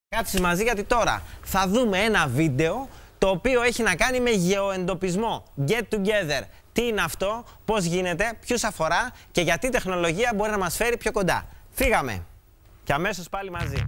Κάτσε μαζί γιατί τώρα θα δούμε ένα βίντεο το οποίο έχει να κάνει με γεωεντοπισμό. Get together. Τι είναι αυτό, πώς γίνεται, ποιους αφορά και γιατί η τεχνολογία μπορεί να μας φέρει πιο κοντά. Φύγαμε και αμέσως πάλι μαζί.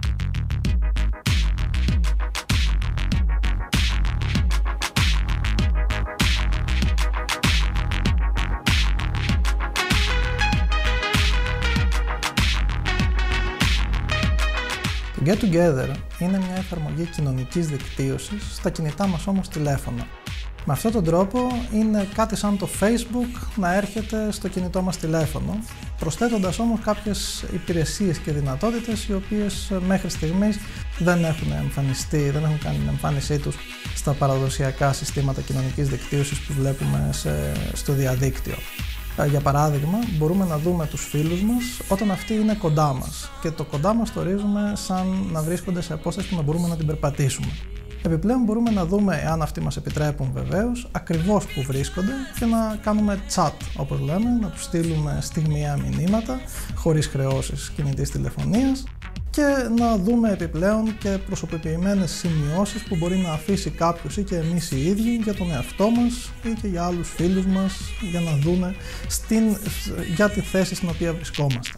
Το Get Together είναι μια εφαρμογή κοινωνικής δικτύωσης στα κινητά μας όμως τηλέφωνα. Με αυτόν τον τρόπο είναι κάτι σαν το Facebook να έρχεται στο κινητό μας τηλέφωνο, προσθέτοντας όμως κάποιες υπηρεσίες και δυνατότητες οι οποίες μέχρι στιγμής δεν έχουν εμφανιστεί, δεν έχουν κάνει την εμφάνισή τους στα παραδοσιακά συστήματα κοινωνικής δικτύωσης που βλέπουμε στο διαδίκτυο. Για παράδειγμα, μπορούμε να δούμε τους φίλους μας όταν αυτοί είναι κοντά μας και το κοντά μας το ορίζουμε σαν να βρίσκονται σε απόσταση που να μπορούμε να την περπατήσουμε. Επιπλέον μπορούμε να δούμε, εάν αυτοί μας επιτρέπουν βεβαίως, ακριβώς που βρίσκονται και να κάνουμε chat, όπως λέμε, να τους στείλουμε στιγμιαία μηνύματα χωρίς χρεώσεις κινητής τηλεφωνίας και να δούμε επιπλέον και προσωποποιημένες σημειώσεις που μπορεί να αφήσει κάποιος ή και εμείς οι ίδιοι για τον εαυτό μας ή και για άλλους φίλους μας για να δούμε για τη θέση στην οποία βρισκόμαστε.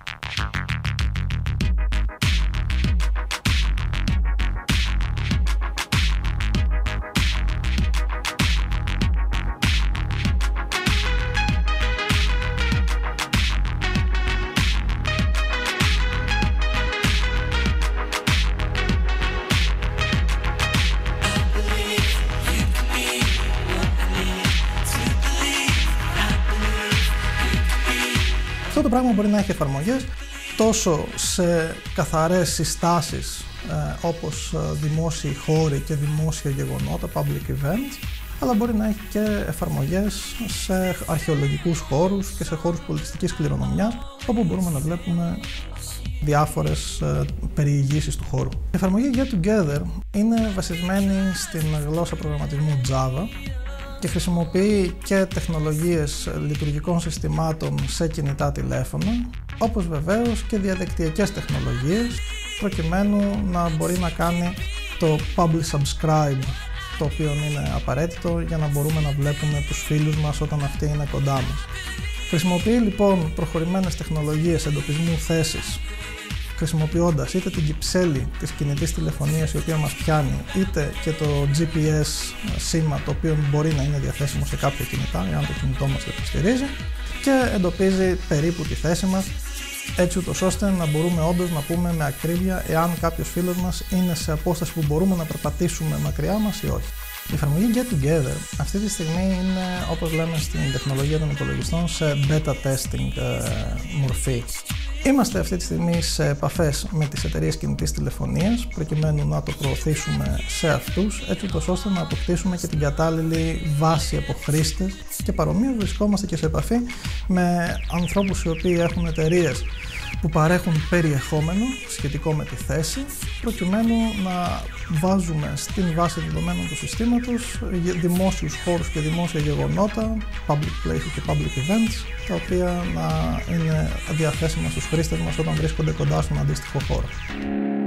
Αυτό το πράγμα μπορεί να έχει εφαρμογές τόσο σε καθαρές συστάσεις όπως δημόσιοι χώροι και δημόσια γεγονότα, public events, αλλά μπορεί να έχει και εφαρμογές σε αρχαιολογικούς χώρους και σε χώρους πολιτιστικής κληρονομιάς, όπου μπορούμε να βλέπουμε διάφορες περιηγήσεις του χώρου. Η εφαρμογή Get Together είναι βασισμένη στην γλώσσα προγραμματισμού Java και χρησιμοποιεί και τεχνολογίες λειτουργικών συστημάτων σε κινητά τηλέφωνα, όπως βεβαίως και διαδικτυακές τεχνολογίες, προκειμένου να μπορεί να κάνει το publish subscribe, το οποίο είναι απαραίτητο για να μπορούμε να βλέπουμε τους φίλους μας όταν αυτοί είναι κοντά μας. Χρησιμοποιεί λοιπόν προχωρημένες τεχνολογίες εντοπισμού θέσης, χρησιμοποιώντας είτε την κυψέλη της κινητής τηλεφωνίας η οποία μας πιάνει, είτε και το GPS σήμα το οποίο μπορεί να είναι διαθέσιμο σε κάποια κινητά, εάν το κινητό μας το υποστηρίζει, και εντοπίζει περίπου τη θέση μας, έτσι ούτως ώστε να μπορούμε όντως να πούμε με ακρίβεια εάν κάποιος φίλος μας είναι σε απόσταση που μπορούμε να περπατήσουμε μακριά μας ή όχι. Η εφαρμογή Get Together αυτή τη στιγμή είναι, όπως λέμε στην τεχνολογία των υπολογιστών, σε beta testing μορφή. Είμαστε αυτή τη στιγμή σε επαφές με τις εταιρείες κινητής τηλεφωνίας προκειμένου να το προωθήσουμε σε αυτούς, έτσι ώστε να αποκτήσουμε και την κατάλληλη βάση από χρήστες και παρομοίως βρισκόμαστε και σε επαφή με ανθρώπους οι οποίοι έχουν εταιρείες που παρέχουν περιεχόμενο σχετικό με τη θέση, προκειμένου να βάζουμε στην βάση δεδομένων του συστήματος δημόσιους χώρους και δημόσια γεγονότα, public places και public events, τα οποία να είναι διαθέσιμα στους χρήστες μας όταν βρίσκονται κοντά στον αντίστοιχο χώρο.